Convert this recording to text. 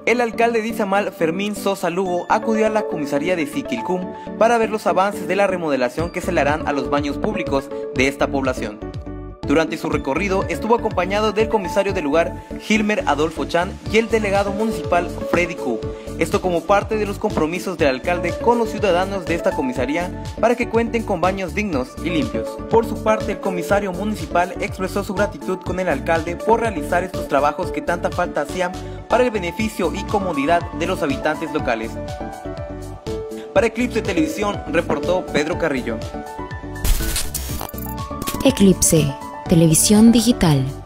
El alcalde de Izamal, Fermín Sosa Lugo, acudió a la comisaría de Siquilcum para ver los avances de la remodelación que se le harán a los baños públicos de esta población. Durante su recorrido estuvo acompañado del comisario del lugar, Gilmer Adolfo Chan, y el delegado municipal, Freddy Ku. Esto como parte de los compromisos del alcalde con los ciudadanos de esta comisaría para que cuenten con baños dignos y limpios. Por su parte, el comisario municipal expresó su gratitud con el alcalde por realizar estos trabajos que tanta falta hacían para el beneficio y comodidad de los habitantes locales. Para Eclipse Televisión, reportó Pedro Carrillo. Eclipse Televisión Digital.